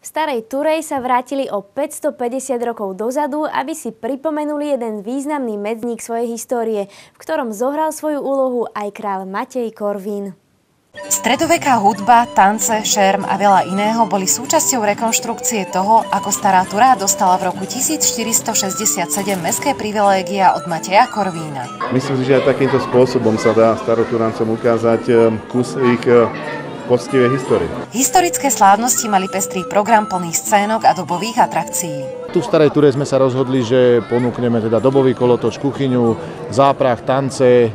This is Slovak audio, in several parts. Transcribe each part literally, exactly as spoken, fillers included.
V Starej Turej sa vrátili o päťstopäťdesiat rokov dozadu, aby si pripomenuli jeden významný medzník svojej histórie, v ktorom zohral svoju úlohu aj kráľ Matej Korvín. Stredoveká hudba, tance, šerm a veľa iného boli súčasťou rekonštrukcie toho, ako Stará Tura dostala v roku tisícštyristošesťdesiatsedem mestské privilégia od Mateja Korvína. Myslím si, že aj takýmto spôsobom sa dá Staroturancom ukázať kus ich poctivej histórie. Historické slávnosti mali pestrý program plný scénok a dobových atrakcií. Tu v Starej Ture sme sa rozhodli, že ponúkneme teda dobový kolotoč, kuchyňu, záprah, tance,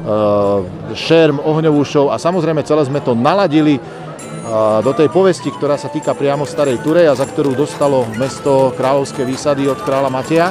šerm, ohňovú show a samozrejme celé sme to naladili do tej povesti, ktorá sa týka priamo Starej Ture a za ktorú dostalo mesto kráľovské výsady od kráľa Mateja.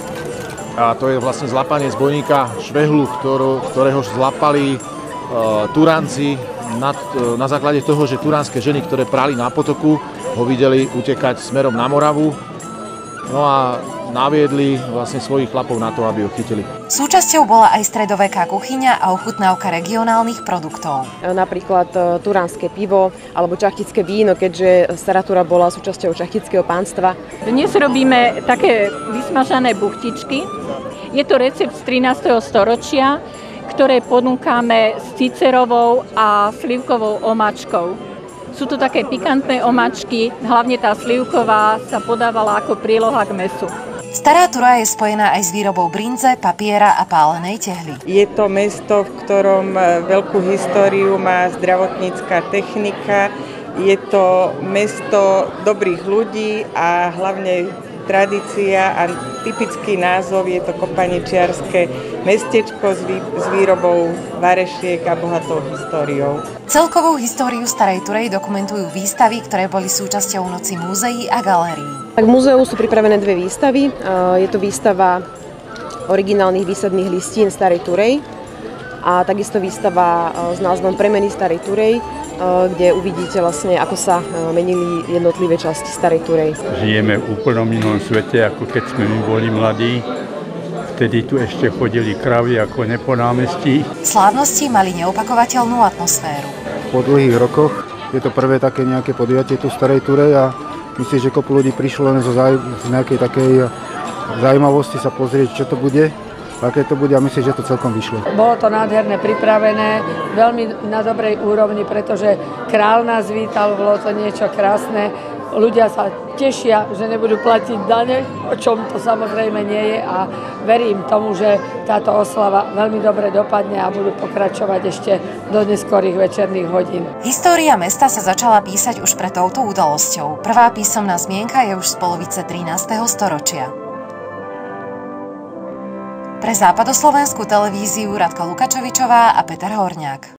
A to je vlastne zlapanie zbojníka Švehlu, ktorú, ktorého zlapali uh, Turánci na, na základe toho, že turánske ženy, ktoré prali na potoku, ho videli utekať smerom na Moravu. No a naviedli vlastne svojich chlapov na to, aby ho chytili. Súčasťou bola aj stredoveká kuchyňa a ochutnávka regionálnych produktov. Napríklad turánske pivo alebo čachtické víno, keďže Stará Tura bola súčasťou čachtického pánstva. Dnes robíme také vysmažané buchtičky. Je to recept z trinásteho storočia, ktoré ponúkame s cicerovou a slivkovou omáčkou. Sú to také pikantné omáčky, hlavne tá slivková sa podávala ako príloha k mäsu. Stará Tura je spojená aj s výrobou brinze, papiera a pálenej tehly. Je to mesto, v ktorom veľkú históriu má zdravotnícka technika. Je to mesto dobrých ľudí a hlavne tradícia a typický názov je to kopaničiarske mestečko s, vý, s výrobou varešiek a bohatou históriou. Celkovú históriu Starej Turej dokumentujú výstavy, ktoré boli súčasťou Noci múzeí a galérií. Tak v múzeu sú pripravené dve výstavy. Je to výstava originálnych výsadných listín Starej Turej a takisto výstava s názvom Premeny Starej Turej, kde uvidíte vlastne, ako sa menili jednotlivé časti Starej Turej. Žijeme v úplnom inom svete, ako keď sme my boli mladí. Vtedy tu ešte chodili kravy ako ne po námestí. Slávnosti mali neopakovateľnú atmosféru. Po dlhých rokoch je to prvé také nejaké podujatie tu v Starej Turej a myslím, že kopu ľudí prišlo len zo záj- z nejakej takej zaujímavosti sa pozrieť, čo to bude. Aké to bude a myslím, že to celkom vyšlo. Bolo to nádherné, pripravené, veľmi na dobrej úrovni, pretože kráľ nás vítal, bolo to niečo krásne. Ľudia sa tešia, že nebudú platiť dane, o čom to samozrejme nie je a verím tomu, že táto oslava veľmi dobre dopadne a budú pokračovať ešte do neskorých večerných hodín. História mesta sa začala písať už pred touto udalosťou. Prvá písomná zmienka je už z polovice trinásteho storočia. Pre západoslovenskú televíziu Radka Lukačovičová a Peter Horňák.